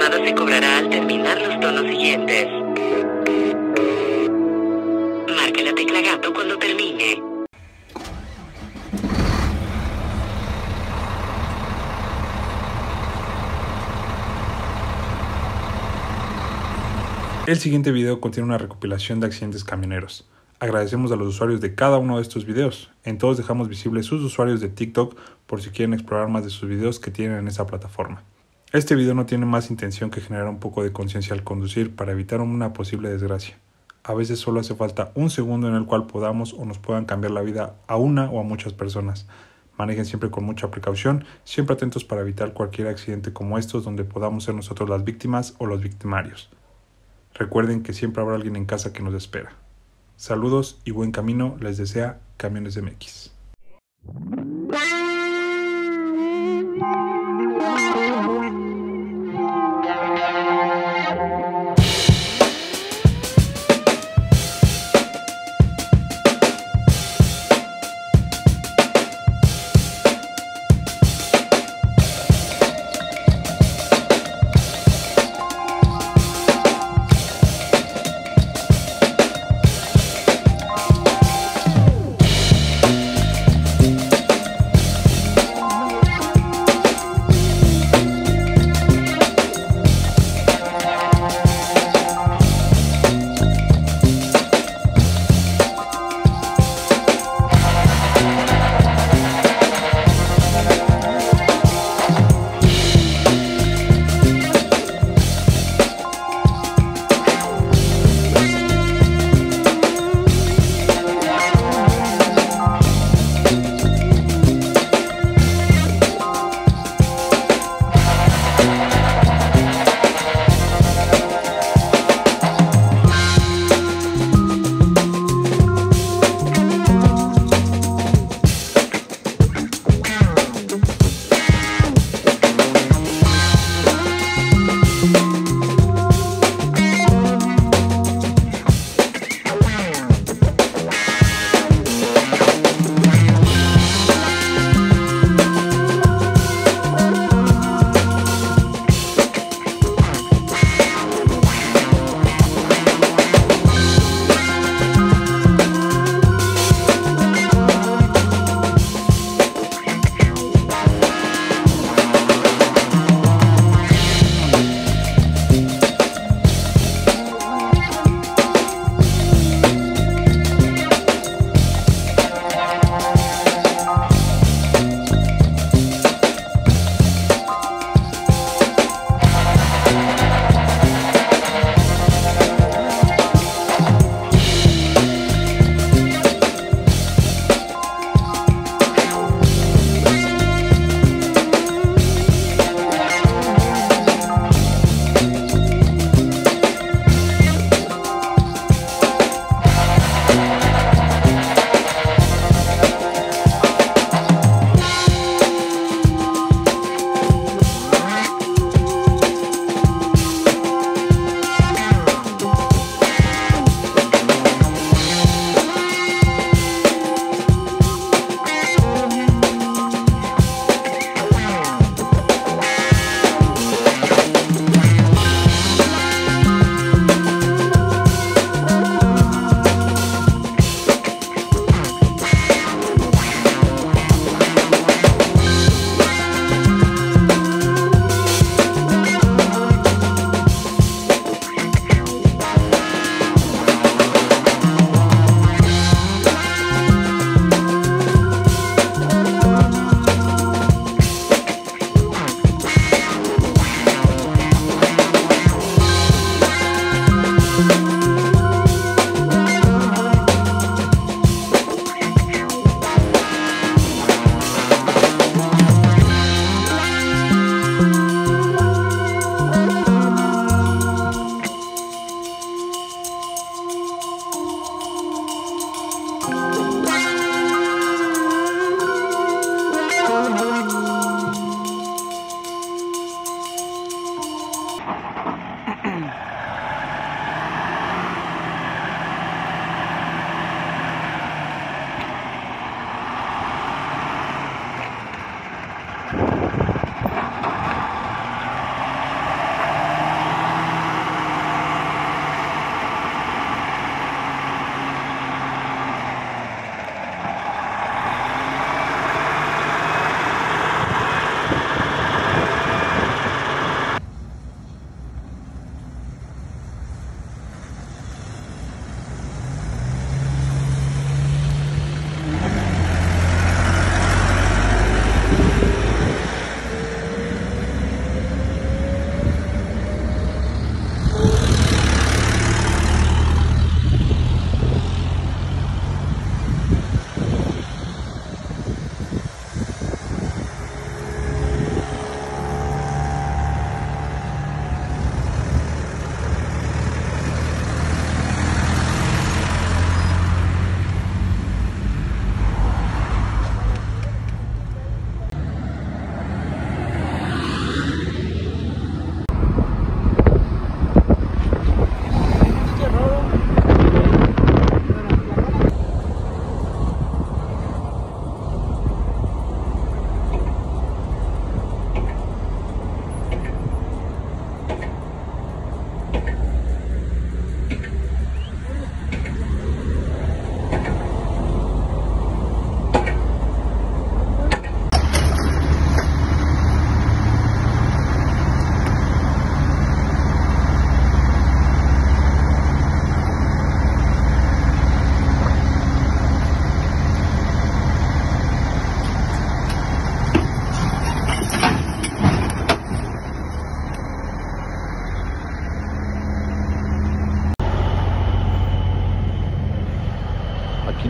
llamada se cobrará al terminar los tonos siguientes. Marque la tecla gato cuando termine. El siguiente video contiene una recopilación de accidentes camioneros. Agradecemos a los usuarios de cada uno de estos videos. En todos dejamos visibles sus usuarios de TikTok por si quieren explorar más de sus videos que tienen en esa plataforma. Este video no tiene más intención que generar un poco de conciencia al conducir para evitar una posible desgracia. A veces solo hace falta un segundo en el cual podamos o nos puedan cambiar la vida a una o a muchas personas. Manejen siempre con mucha precaución, siempre atentos para evitar cualquier accidente como estos donde podamos ser nosotros las víctimas o los victimarios. Recuerden que siempre habrá alguien en casa que nos espera. Saludos y buen camino les desea Camiones MX.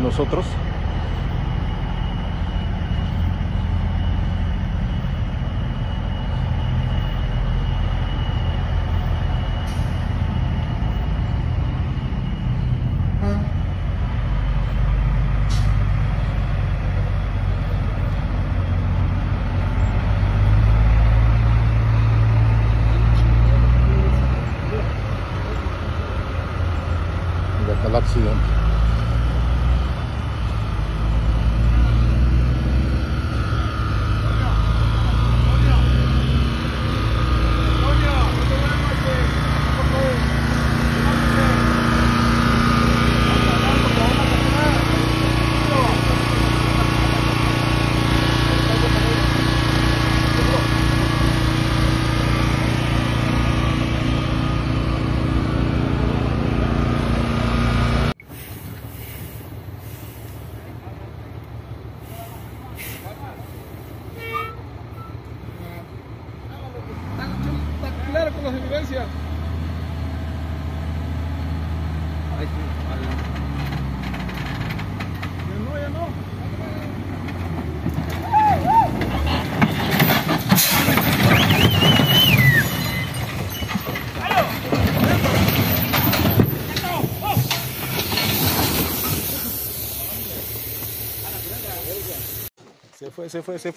nosotros. De acá el accidente. Claro, con las evidencias. Ya no. Se fue. Se fue.